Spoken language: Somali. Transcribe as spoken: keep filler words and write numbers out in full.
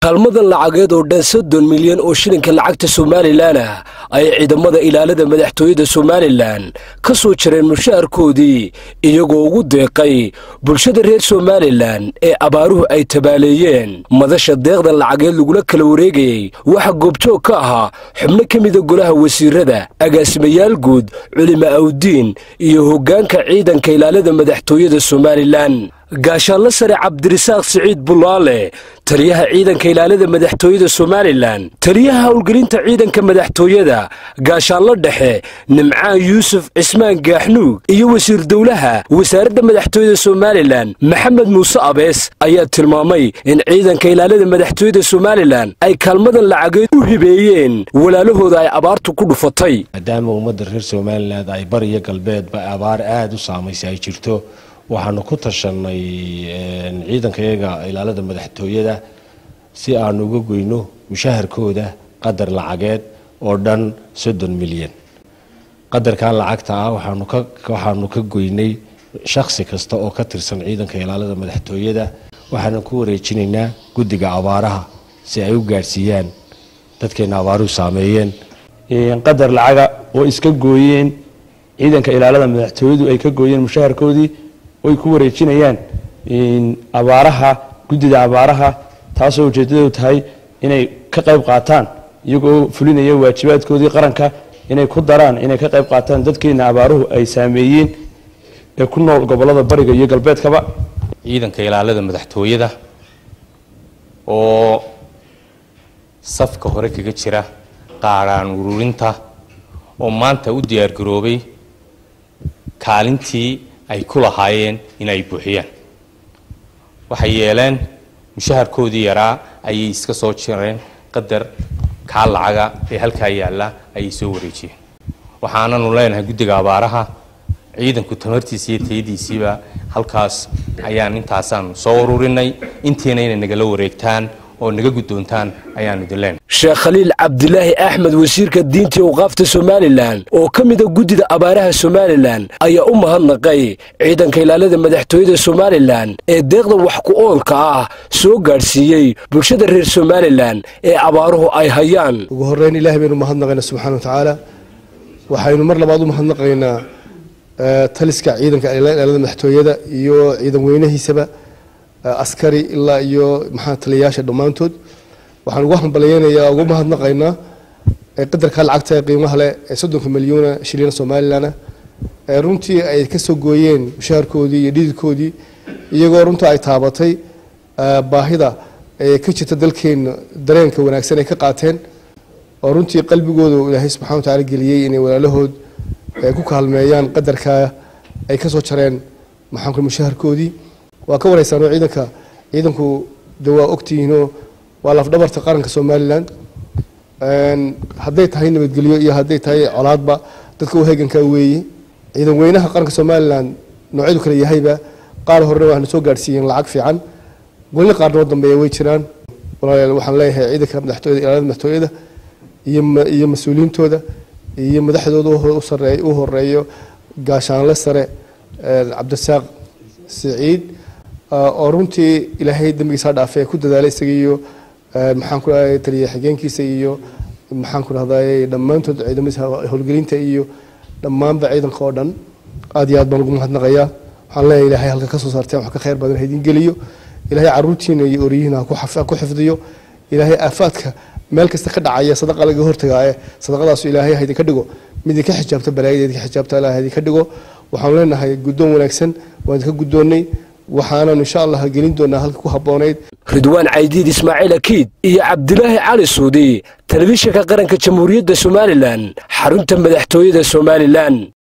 kaalmadan lacageed oo dhan soddon milyan oo shilinka lacagta Somaliland ah ay ciidamada ilaalada madaxtooyada Somaliland ka soo jireen mushaarkoodii iyagoo ugu deeqay bulshada reer Somaliland ee abaaruhu ay tabaaleeyeen madasha deeqdan lacageed lagula kala wareegay waxa goobjoog ka ahaa xubno kamida golaha wasiirada agaasimayaal guud culimo awdiin iyo hoggaanka ciidanka ilaalada madaxtooyada Somaliland gaashaanle sare Cabdirasaaq Saciid Bulaale taliyaha ciidanka ilaalada madaxtooyada Somaliland taliyaha howlgelinta ciidanka madaxtooyada gaashaanle dhexe Nimcaan Yuusuf Cismaan Gaaxnuug iyo wasiir dawlaha wasaaradda madaxtooyada Somaliland Maxamed Muuse Abees ayaa tilmaamay in ciidanka ilaalada madaxtooyada Somaliland ay kaalmadan lacageed u hibeeyeen walaalahooda ay abaartu ku dhufatay maadaama ummadda reer Somaliland ay bariga galbeedba abaar aad u saameysay jirto waxaanu ku tashanay ciidanka iyaga ilaalada madaxtooyada si aan uga goyno mushaharkooda qadar lacageed oo dhan soddon milyan qadarkan lacagta ah waxaanu ka waxaanu ka goynay shakhsi kasta oo ka tirsan ciidanka ilaalada madaxtooyada waxaanu ku wareejinaynaa guddiga abaaraha si ay u gaarsiiyaan dadkeena abaaruhu saameeyeen qadar lacaga oo iska gooyeen ciidanka ilaalada madaxtooyadu ay ka gooyeen mushaharkoodii way ku wareejinayaan in abaaraha guddiga abaaraha taasoo ujeedadu tahay inay ka qayb qaataan iyagoo fulinaya waajibaadkoodii qaranka inay ku daraan inay ka qayb qaataan dadkeena abaaruhu ay saameeyeen ee ku nool gobolada bariga iyo galbeedkaba ciidanka ilaalada madaxtooyada oo safka hore kaga jira qaaraan ururinta oo maanta u diyaar garoobay kaalintii ay ku lahaayeen inay buuxiyaan waxay yeeleen mushaharkoodii yaraa ayay iska soo jireen qadar ka lacaga ee halka yaala ay soo wareejiyeen waxaananu leenahay guddiga abaaraha ciidanku tamartiisa iyo tayadiisiba halkaas ayaan intaasaan soo ururinay intiina inay naga la wareegtaan oo naga guddoontaan ayaan idin Sheekh Khaliil Cabdilaahi Axmed wasiirka diinta iyo waqafta Somaliland oo kamida guddida abaaraha Somaliland ayaa u mahadnaqay ciidanka ilaalada madaxtooyada Somaliland ee deeqda wax ku oolka ah soo gaarsiiyay bulshada reer Somaliland ee abaaruhu ay hayaan ugu horeyn Ilaahay baynu mahadnaqaynaa subhanahu wa ta'ala waxaynu mar labaad u mahadnaqaynaa taliska ciidanka ilaalada madaxtooyada iyo ciidan weynahiisaba askari ilaa iyo maxaa taliyaasha dhamaantood waxaan ugu hambalyeeynaa ugu mahadnaqaynaa qadarka lacagta qiimaha leh ee soddon milyan shilin Somaliland ee runtii ay ka soo gooyeen mushaharkoodii iyo dhididkoodii iyagoo runtii ay taabatay baahida ee ka jirta dalkeena dareenka wanaagsan ay ka qaateen oo runtii qalbigooda Ilaahay subhanahu wa ta'ala geliyay inay walaalahood ku kaalmeeyaan qadarka ay ka soo jareen maxaan mushaharkoodii waa ka wareysan ciidanka ciidanku dawaa ogtiino waa laf dhabarta qaranka Somaliland een haday tahay nabadgelyo iyo haday tahay colaadba dadka u heeganka weeyii ciidan weynaha qaranka Somaliland noocyadu kala yahayba qaar hore waxaan soo gaarsiiyeen lacag fiican wali qaarna dambeeyay way jiraan walaal waxaan leeyahay ciidanka madaxtooyada ilaalada madaxtooyada iyo iyo mas'uuliyiintooda iyo madaxdooda u sareeyo u horeeyo gaashaanle sare Cabdirasaaq Saciid oo runtii Ilaahay dambigiisa dhaafay ku dadaalay isagiyo maxaan ku leeyahay taliye xigeenkiisa iyo maxaan ku rahday dhamaantood ciidamada howlgelinta iyo dhamaanba ciidanka oo dhan aad iyo aad baan ugu mahadnaqayaa waxaan leeyahay Ilaahay halka ka soo saarteen wax ka khayr badan haydin geliyo Ilaahay caruurtiina iyo oriyihiina ku xafaa ku xifdiyo Ilaahay aafaadka meel kasta ka dhacaya sadaqa laga hortagay sadaqadaas Ilaahay haydin ka dhigo mid ka xijaabta balaayada ka xijaabta Ilaahay haydin ka dhigo waxaan leenahay guddoon wanaagsan waan ka guddoonay waxaana insha Allah gelin doonaa halka ku habooneed Ridwaan Caydiid Ismaaciil Akiid iyo Cabdilaahi Cali Suudi telefishinka qaranka Jamhuuriyadda Somaliland xarunta madaxtooyada Somaliland